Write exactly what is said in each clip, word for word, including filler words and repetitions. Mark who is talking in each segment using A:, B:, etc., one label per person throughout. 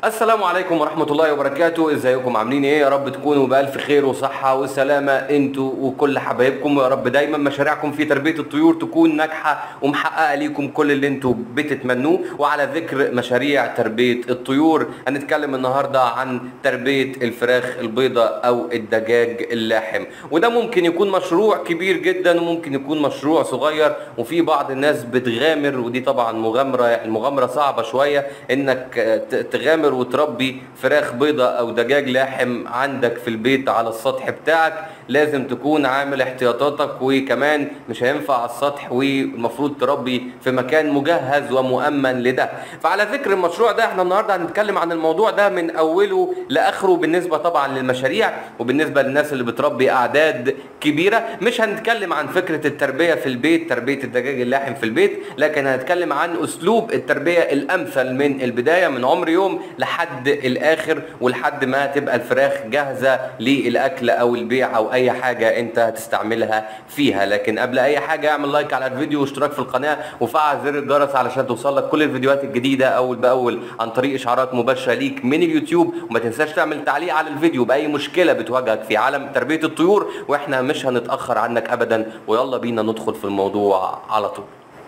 A: السلام عليكم ورحمة الله وبركاته. ازيكم عاملين ايه؟ يا رب تكونوا بألف خير وصحة وسلامة انتوا وكل حبايبكم، ويا رب دايما مشاريعكم في تربية الطيور تكون ناجحة ومحققة ليكم كل اللي انتوا بتتمنوه. وعلى ذكر مشاريع تربية الطيور، هنتكلم النهاردة عن تربية الفراخ البيضاء او الدجاج اللاحم. وده ممكن يكون مشروع كبير جدا وممكن يكون مشروع صغير، وفي بعض الناس بتغامر، ودي طبعا مغامرة، المغامرة صعبة شوية انك تغامر وتربي فراخ بيضة او دجاج لاحم عندك في البيت على السطح بتاعك. لازم تكون عامل احتياطاتك، وكمان مش هينفع على السطح، والمفروض تربي في مكان مجهز ومؤمن لده. فعلى ذكر المشروع ده، احنا النهارده هنتكلم عن الموضوع ده من اوله لاخره، بالنسبه طبعا للمشاريع وبالنسبه للناس اللي بتربي اعداد كبيره. مش هنتكلم عن فكره التربيه في البيت، تربيه الدجاج اللاحم في البيت، لكن هنتكلم عن اسلوب التربيه الامثل من البدايه، من عمر يوم لحد الاخر، ولحد ما تبقى الفراخ جاهزه للاكل او البيع او اي حاجه انت هتستعملها فيها. لكن قبل اي حاجه اعمل لايك على الفيديو واشتراك في القناه وفعل زر الجرس علشان توصلك كل الفيديوهات الجديده اول باول عن طريق اشعارات مباشره ليك من اليوتيوب. وما تنساش تعمل تعليق على الفيديو باي مشكله بتواجهك في عالم تربيه الطيور، واحنا مش هنتاخر عنك ابدا. ويلا بينا ندخل في الموضوع على طول.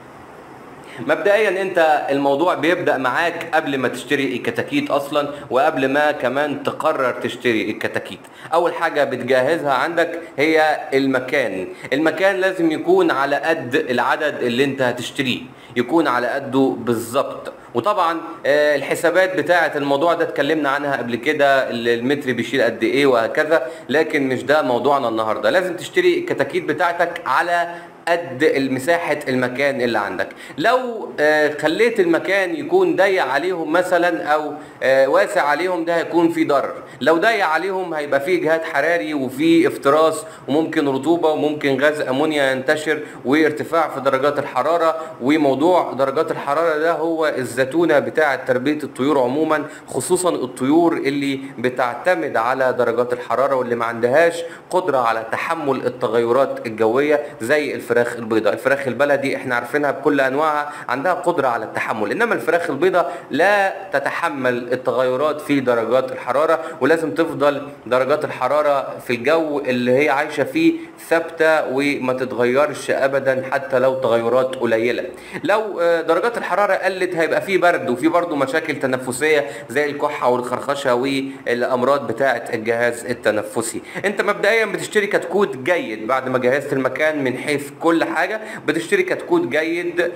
A: مبدئيا انت الموضوع بيبدأ معاك قبل ما تشتري الكتاكيت اصلا، وقبل ما كمان تقرر تشتري الكتاكيت. اول حاجة بتجهزها عندك هي المكان. المكان لازم يكون على قد العدد اللي انت هتشتريه، يكون على قده بالظبط. وطبعا الحسابات بتاعه الموضوع ده اتكلمنا عنها قبل كده، المتر بيشيل قد ايه وهكذا، لكن مش ده موضوعنا النهارده. لازم تشتري الكتاكيت بتاعتك على قد المساحة المكان اللي عندك. لو خليت المكان يكون ضيق عليهم مثلا او واسع عليهم، ده هيكون فيه ضرر. لو ضيق عليهم هيبقى فيه جهاد حراري وفيه افتراس وممكن رطوبة وممكن غاز امونيا ينتشر وارتفاع في درجات الحرارة. وموضوع درجات الحرارة ده هو الزتونة بتاعة تربية الطيور عموما، خصوصا الطيور اللي بتعتمد على درجات الحرارة واللي ما عندهاش قدرة على تحمل التغيرات الجوية زي الفراخ الفراخ البيضاء. الفراخ البلدي احنا عارفينها بكل انواعها عندها قدره على التحمل، انما الفراخ البيضاء لا تتحمل التغيرات في درجات الحراره، ولازم تفضل درجات الحراره في الجو اللي هي عايشه فيه ثابته وما تتغيرش ابدا حتى لو تغيرات قليله. لو درجات الحراره قلت هيبقى فيه برد، وفي برضه مشاكل تنفسيه زي الكحه والخرخشه والامراض بتاعه الجهاز التنفسي. انت مبدئيا بتشتري كتكوت جيد بعد ما جهزت المكان من حيث كل حاجة. بتشتري كتكوت جيد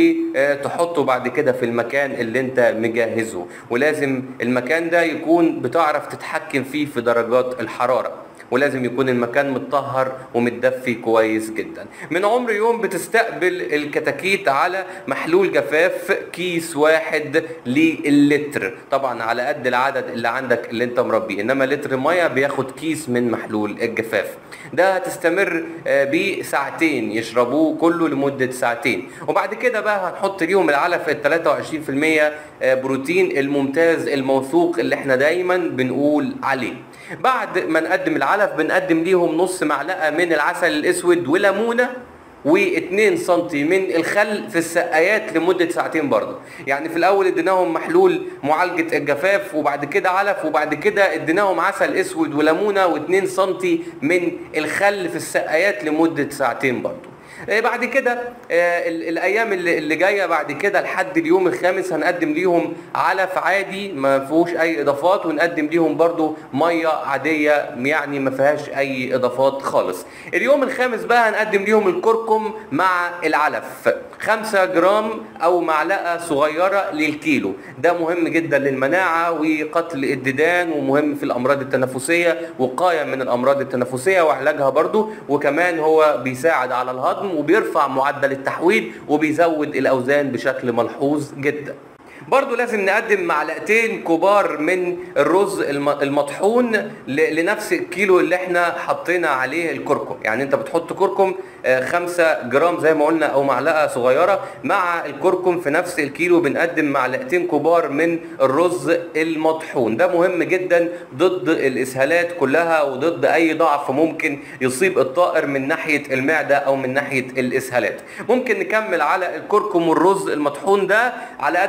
A: وتحطه بعد كده في المكان اللي انت مجهزه، ولازم المكان ده يكون بتعرف تتحكم فيه في درجات الحرارة، ولازم يكون المكان متطهر ومتدفي كويس جدا. من عمر يوم بتستقبل الكتاكيت على محلول جفاف كيس واحد للتر، طبعا على قد العدد اللي عندك اللي انت مربيه، انما لتر ميه بياخد كيس من محلول الجفاف. ده هتستمر بيه ساعتين، يشربوه كله لمدة ساعتين. وبعد كده بقى هنحط ليهم العلف ال ثلاثة وعشرين في المية بروتين الممتاز الموثوق اللي احنا دايما بنقول عليه. بعد ما نقدم العلف بنقدم ليهم نص معلقة من العسل الاسود وليمونة واتنين سنتي من الخل في السقايات لمدة ساعتين برضه. يعني في الاول اديناهم محلول معالجة الجفاف، وبعد كده علف، وبعد كده اديناهم عسل اسود وليمونة واتنين سنتي من الخل في السقايات لمدة ساعتين برضه. بعد كده الايام اللي جايه بعد كده لحد اليوم الخامس هنقدم ليهم علف عادي ما فيهوش اي اضافات، ونقدم ليهم برضو ميه عاديه يعني ما فيهاش اي اضافات خالص. اليوم الخامس بقى هنقدم ليهم الكركم مع العلف خمسة جرام او معلقه صغيره للكيلو. ده مهم جدا للمناعه وقتل الديدان، ومهم في الامراض التنفسيه، وقايه من الامراض التنفسيه وعلاجها برضو، وكمان هو بيساعد على الهضم وبيرفع معدل التحويل وبيزود الاوزان بشكل ملحوظ جدا. برضو لازم نقدم معلقتين كبار من الرز المطحون لنفس الكيلو اللي احنا حطينا عليه الكركم. يعني انت بتحط كركم خمسة جرام زي ما قلنا او معلقة صغيرة، مع الكركم في نفس الكيلو بنقدم معلقتين كبار من الرز المطحون. ده مهم جدا ضد الاسهالات كلها وضد اي ضعف ممكن يصيب الطائر من ناحية المعدة او من ناحية الاسهالات. ممكن نكمل على الكركم والرز المطحون ده على قد ما نقدر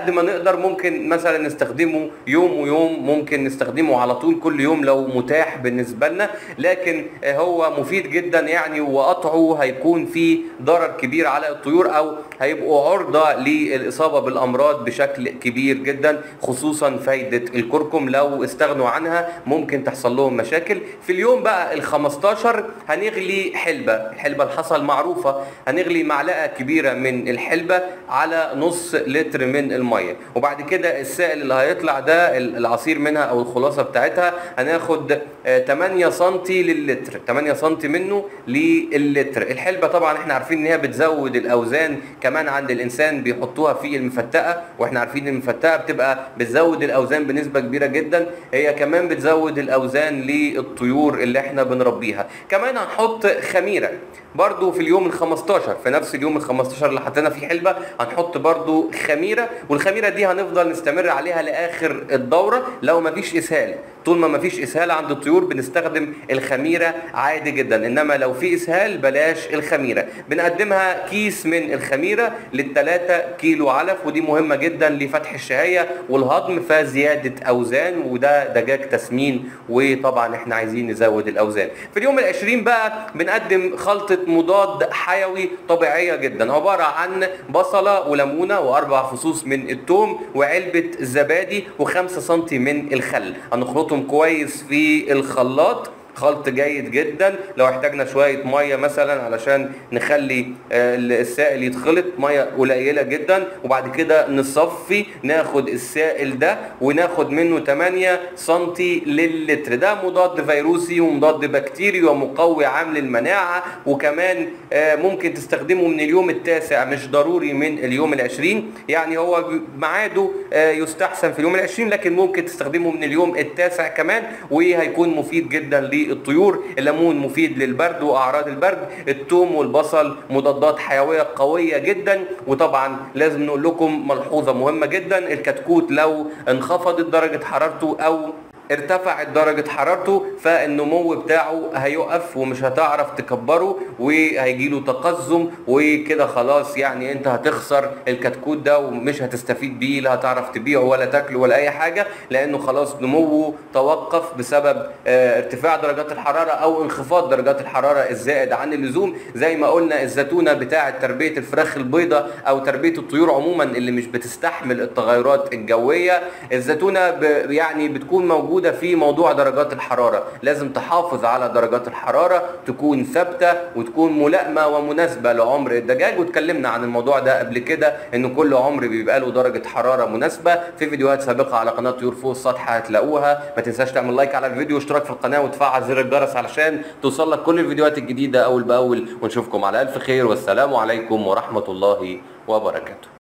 A: نقدر ممكن مثلا نستخدمه يوم ويوم، ممكن نستخدمه على طول كل يوم لو متاح بالنسبه لنا، لكن هو مفيد جدا يعني، وقطعه هيكون فيه ضرر كبير على الطيور او هيبقوا عرضه للاصابه بالامراض بشكل كبير جدا، خصوصا فايده الكركم لو استغنوا عنها ممكن تحصل لهم مشاكل. في اليوم بقى ال خمستاشر هنغلي حلبه، الحلبه الحصى المعروفه، هنغلي معلقه كبيره من الحلبه على نص لتر من الميه، وبعد كده السائل اللي هيطلع ده العصير منها او الخلاصه بتاعتها هناخد تمانية سنتي للتر، تمانية سنتي منه للتر. الحلبه طبعا احنا عارفين ان هي بتزود الاوزان كمان عند الانسان، بيحطوها في المفتقه، واحنا عارفين ان المفتقه بتبقى بتزود الاوزان بنسبه كبيره جدا، هي كمان بتزود الاوزان للطيور اللي احنا بنربيها. كمان هنحط خميره برضو في اليوم ال خمستاشر، في نفس اليوم ال خمستاشر اللي حطينا فيه حلبه هنحط برضو خميره، والخميره دي هنفضل نستمر عليها لاخر الدوره لو مفيش اسهال. طول ما مفيش اسهال عند الطيور بنستخدم الخميره عادي جدا، انما لو في اسهال بلاش الخميره. بنقدمها كيس من الخميره للتلاتة كيلو علف، ودي مهمه جدا لفتح الشهيه والهضم، فزياده اوزان، وده دجاج تسمين، وطبعا احنا عايزين نزود الاوزان. في اليوم العشرين بقى بنقدم خلطه مضاد حيوي طبيعيه جدا، عباره عن بصله وليمونه واربع فصوص من الثوم وعلبه زبادي وخمسة سنتي من الخل. هنخلطهم كويس في الخلاط خلط جيد جدا. لو احتاجنا شويه ميه مثلا علشان نخلي السائل يتخلط، ميه قليله جدا، وبعد كده نصفي ناخد السائل ده وناخد منه تمانية سنتي للتر. ده مضاد فيروسي ومضاد بكتيري ومقوي عام للمناعه، وكمان ممكن تستخدمه من اليوم التاسع، مش ضروري من اليوم العشرين، يعني هو ميعاده يستحسن في اليوم العشرين، لكن ممكن تستخدمه من اليوم التاسع كمان، وهيكون مفيد جدا للطيور. الليمون مفيد للبرد واعراض البرد، الثوم والبصل مضادات حيويه قويه جدا. وطبعا لازم نقول لكم ملحوظه مهمه جدا، الكتكوت لو انخفضت درجه حرارته او ارتفعت درجة حرارته فالنمو بتاعه هيقف ومش هتعرف تكبره وهيجيله تقزم، وكده خلاص يعني انت هتخسر الكتكوت ده ومش هتستفيد بيه، لا هتعرف تبيعه ولا تاكله ولا اي حاجة، لانه خلاص نموه توقف بسبب اه ارتفاع درجات الحرارة او انخفاض درجات الحرارة الزائد عن اللزوم. زي ما قلنا الزتونة بتاعة تربية الفراخ البيضاء او تربية الطيور عموما اللي مش بتستحمل التغيرات الجوية، الزتونة يعني بتكون موجودة في موضوع درجات الحرارة، لازم تحافظ على درجات الحرارة تكون ثابتة وتكون ملائمة ومناسبة لعمر الدجاج، واتكلمنا عن الموضوع ده قبل كده ان كل عمر بيبقى له درجة حرارة مناسبة في فيديوهات سابقة على قناة طيور فوق السطح هتلاقوها. ما تنساش تعمل لايك على الفيديو واشتراك في القناة وتفعل زر الجرس علشان توصلك كل الفيديوهات الجديدة اول باول، ونشوفكم على الف خير، والسلام عليكم ورحمة الله وبركاته.